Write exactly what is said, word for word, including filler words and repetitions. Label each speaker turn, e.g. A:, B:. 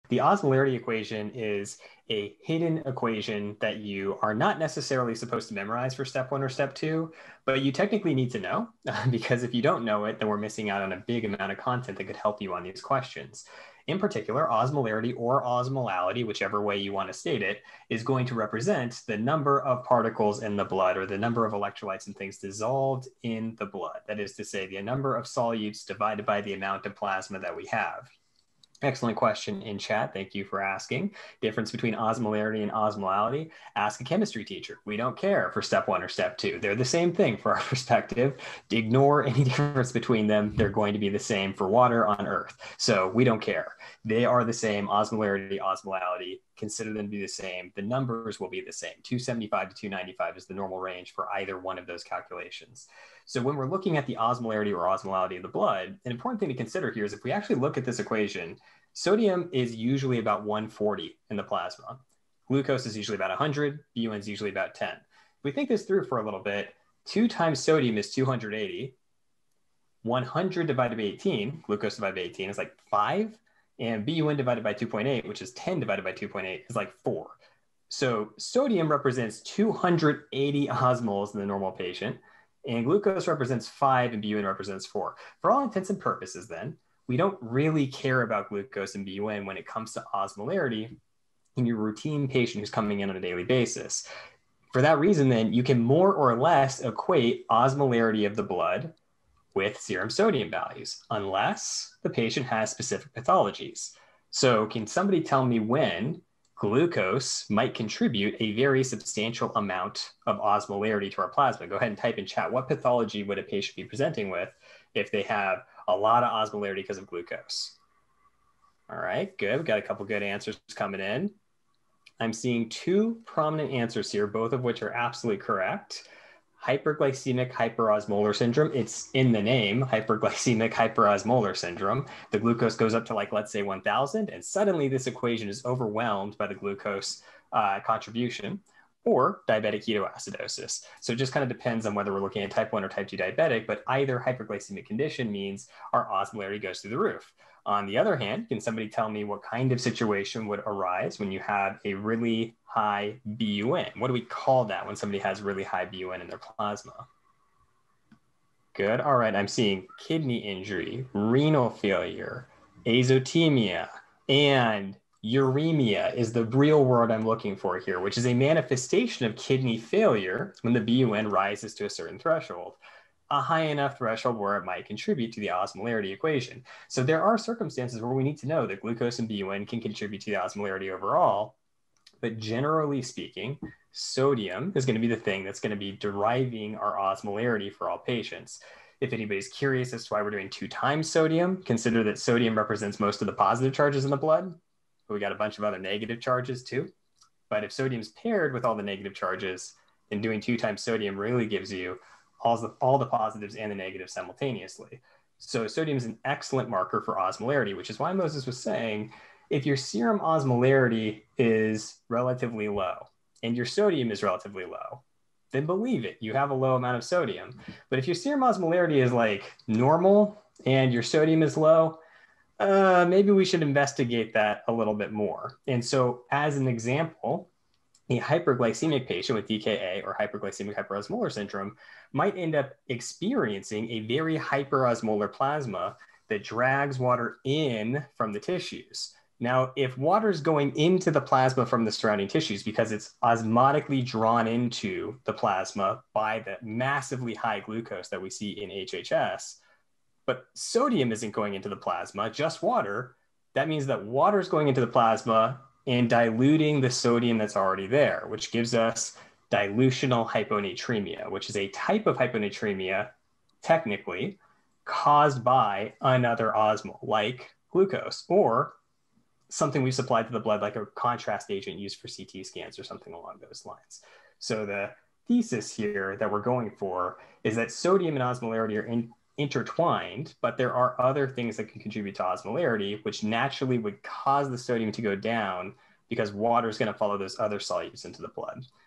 A: The osmolarity equation is a hidden equation that you are not necessarily supposed to memorize for step one or step two, but you technically need to know because if you don't know it, then we're missing out on a big amount of content that could help you on these questions. In particular, osmolarity or osmolality, whichever way you want to state it, is going to represent the number of particles in the blood or the number of electrolytes and things dissolved in the blood. That is to say, the number of solutes divided by the amount of plasma that we have. Excellent question in chat. Thank you for asking. Difference between osmolarity and osmolality. Ask a chemistry teacher. We don't care for step one or step two. They're the same thing for our perspective. Ignore any difference between them. They're going to be the same for water on Earth. So we don't care. They are the same. Osmolarity, osmolality, consider them to be the same. The numbers will be the same. two seventy-five to two ninety-five is the normal range for either one of those calculations. So when we're looking at the osmolarity or osmolality of the blood, an important thing to consider here is if we actually look at this equation, sodium is usually about one forty in the plasma. Glucose is usually about one hundred. B U N is usually about ten. If we think this through for a little bit, two times sodium is two hundred eighty. one hundred divided by eighteen, glucose divided by eighteen is like five. And B U N divided by two point eight, which is ten divided by two point eight, is like four. So sodium represents two hundred eighty osmoles in the normal patient, and glucose represents five, and B U N represents four. For all intents and purposes, then, we don't really care about glucose and B U N when it comes to osmolarity in your routine patient who's coming in on a daily basis. For that reason, then, you can more or less equate osmolarity of the blood with serum sodium values, unless the patient has specific pathologies. So can somebody tell me when glucose might contribute a very substantial amount of osmolarity to our plasma? Go ahead and type in chat, what pathology would a patient be presenting with if they have a lot of osmolarity because of glucose? All right, good. We've got a couple good answers coming in. I'm seeing two prominent answers here, both of which are absolutely correct. Hyperglycemic hyperosmolar syndrome. It's in the name, hyperglycemic hyperosmolar syndrome. The glucose goes up to like, let's say one thousand, and suddenly this equation is overwhelmed by the glucose uh, contribution, or diabetic ketoacidosis. So it just kind of depends on whether we're looking at type one or type two diabetic, but either hyperglycemic condition means our osmolarity goes through the roof. On the other hand, can somebody tell me what kind of situation would arise when you have a really high B U N? What do we call that when somebody has really high B U N in their plasma? Good. All right. I'm seeing kidney injury, renal failure, azotemia, and uremia is the real word I'm looking for here, which is a manifestation of kidney failure when the B U N rises to a certain threshold, a high enough threshold where it might contribute to the osmolarity equation. So there are circumstances where we need to know that glucose and B U N can contribute to the osmolarity overall, but generally speaking, sodium is going to be the thing that's going to be deriving our osmolarity for all patients. If anybody's curious as to why we're doing two times sodium, consider that sodium represents most of the positive charges in the blood, but we got a bunch of other negative charges too. But if sodium's paired with all the negative charges, then doing two times sodium really gives you all the, all the positives and the negatives simultaneously. So sodium is an excellent marker for osmolarity, which is why Moses was saying, if your serum osmolarity is relatively low and your sodium is relatively low, then believe it, you have a low amount of sodium. But if your serum osmolarity is like normal and your sodium is low, uh, maybe we should investigate that a little bit more. And so as an example, a hyperglycemic patient with D K A or hyperglycemic hyperosmolar syndrome might end up experiencing a very hyperosmolar plasma that drags water in from the tissues. Now, if water is going into the plasma from the surrounding tissues because it's osmotically drawn into the plasma by the massively high glucose that we see in H H S, but sodium isn't going into the plasma, just water, that means that water is going into the plasma and diluting the sodium that's already there, which gives us dilutional hyponatremia, which is a type of hyponatremia, technically, caused by another osmol, like glucose, or something we supplied to the blood, like a contrast agent used for C T scans or something along those lines. So the thesis here that we're going for is that sodium and osmolarity are in, intertwined, but there are other things that can contribute to osmolarity, which naturally would cause the sodium to go down because water is going to follow those other solutes into the blood.